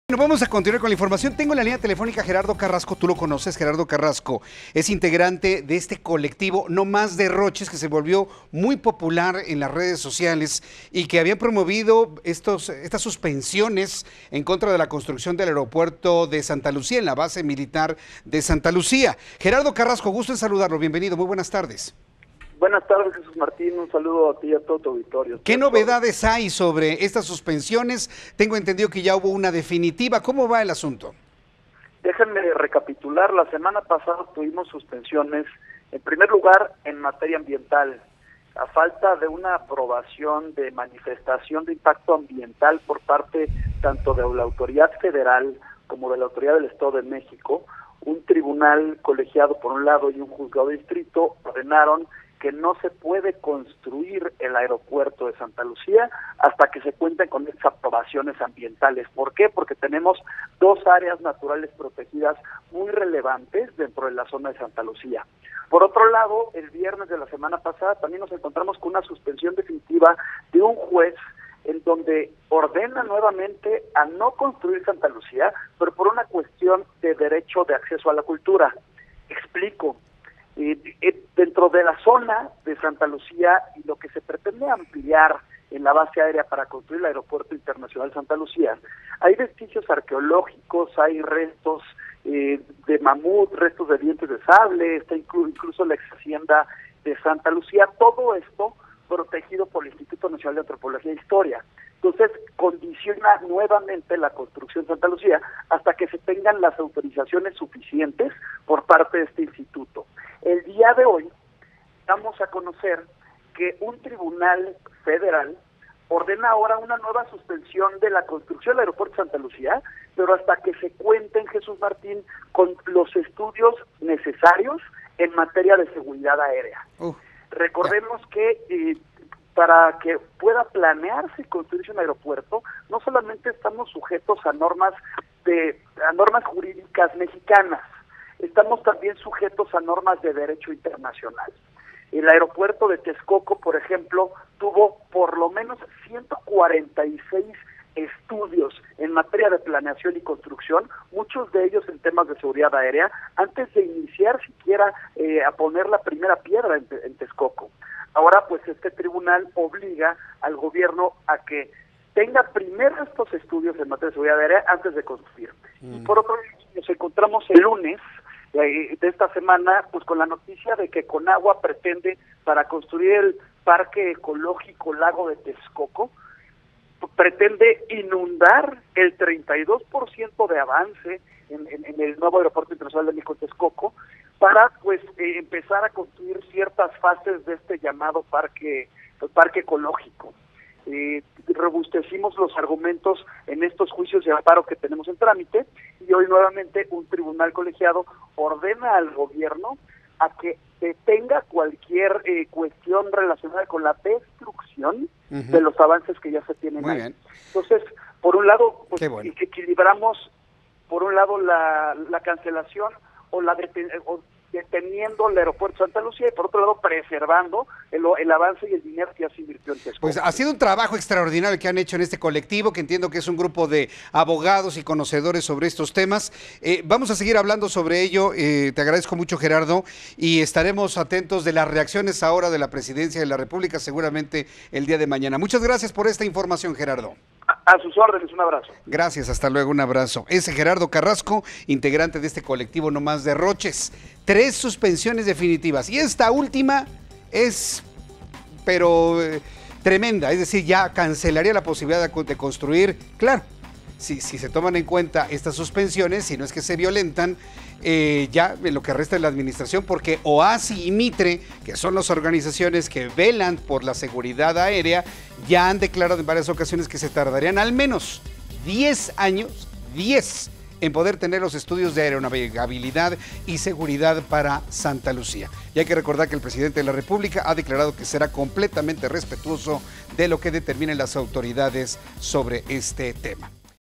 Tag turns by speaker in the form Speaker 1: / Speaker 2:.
Speaker 1: Bueno, vamos a continuar con la información. Tengo en la línea telefónica a Gerardo Carrasco, tú lo conoces. Gerardo Carrasco es integrante de este colectivo No Más Derroches, que se volvió muy popular en las redes sociales y que habían promovido estas suspensiones en contra de la construcción del aeropuerto de Santa Lucía, en la base militar de Santa Lucía. Gerardo Carrasco, gusto en saludarlo, bienvenido, muy buenas tardes.
Speaker 2: Buenas tardes, Jesús Martín, un saludo a ti y a todo tu auditorio.
Speaker 1: ¿Qué novedades hay sobre estas suspensiones? Tengo entendido que ya hubo una definitiva. ¿Cómo va el asunto?
Speaker 2: Déjenme recapitular. La semana pasada tuvimos suspensiones, en primer lugar, en materia ambiental. A falta de una aprobación de manifestación de impacto ambiental por parte tanto de la autoridad federal como de la autoridad del Estado de México, un tribunal colegiado por un lado y un juzgado de distrito ordenaron que no se puede construir el aeropuerto de Santa Lucía hasta que se cuenten con estas aprobaciones ambientales. ¿Por qué? Porque tenemos dos áreas naturales protegidas muy relevantes dentro de la zona de Santa Lucía. Por otro lado, el viernes de la semana pasada también nos encontramos con una suspensión definitiva de un juez en donde ordena nuevamente a no construir Santa Lucía, pero por una cuestión de derecho de acceso a la cultura. Explico. Dentro de la zona de Santa Lucía y lo que se pretende ampliar en la base aérea para construir el Aeropuerto Internacional Santa Lucía, hay vestigios arqueológicos, hay restos de mamut, restos de dientes de sable, está incluso la ex hacienda de Santa Lucía, todo esto protegido por el Instituto Nacional de Antropología e Historia. Entonces, condiciona nuevamente la construcción de Santa Lucía hasta que se tengan las autorizaciones suficientes por parte de este instituto. El día de hoy vamos a conocer que un tribunal federal ordena ahora una nueva suspensión de la construcción del aeropuerto de Santa Lucía, pero hasta que se cuenten, Jesús Martín, con los estudios necesarios en materia de seguridad aérea. Recordemos que para que pueda planearse y construirse un aeropuerto, no solamente estamos sujetos a normas jurídicas mexicanas, estamos también sujetos a normas de derecho internacional. El aeropuerto de Texcoco, por ejemplo, tuvo por lo menos 146 estudios en materia de planeación y construcción, muchos de ellos en temas de seguridad aérea, antes de iniciar siquiera a poner la primera piedra en Texcoco. Ahora, pues, este tribunal obliga al gobierno a que tenga primero estos estudios en materia de seguridad aérea antes de construir. Y por otro lado, nos encontramos el lunes de esta semana, pues con la noticia de que Conagua pretende, para construir el Parque Ecológico Lago de Texcoco, pretende inundar el 32% de avance en el nuevo Aeropuerto Internacional de México Texcoco para pues empezar a construir ciertas fases de este llamado parque ecológico. Robustecimos los argumentos en estos juicios de amparo que tenemos en trámite y hoy nuevamente un tribunal colegiado ordena al gobierno a que detenga cualquier cuestión relacionada con la destrucción de los avances que ya se tienen ahí. Bien. Entonces, por un lado, pues, bueno, equilibramos, por un lado, la cancelación o deteniendo el aeropuerto de Santa Lucía y por otro lado preservando el avance y el dinero que ya se invirtió en Texcoco.
Speaker 1: Pues ha sido un trabajo extraordinario que han hecho en este colectivo, que entiendo que es un grupo de abogados y conocedores sobre estos temas. Vamos a seguir hablando sobre ello, te agradezco mucho, Gerardo, y estaremos atentos de las reacciones ahora de la Presidencia de la República, seguramente el día de mañana. Muchas gracias por esta información, Gerardo.
Speaker 2: A sus órdenes, un abrazo.
Speaker 1: Gracias, hasta luego, un abrazo. Es Gerardo Carrasco, integrante de este colectivo No Más Derroches. 3 suspensiones definitivas y esta última es, pero tremenda, es decir, ya cancelaría la posibilidad de construir, claro, si se toman en cuenta estas suspensiones, si no es que se violentan, ya en lo que resta de la administración, porque OASI y Mitre, que son las organizaciones que velan por la seguridad aérea, ya han declarado en varias ocasiones que se tardarían al menos 10 años, 10, en poder tener los estudios de aeronavegabilidad y seguridad para Santa Lucía. Y hay que recordar que el presidente de la República ha declarado que será completamente respetuoso de lo que determinen las autoridades sobre este tema.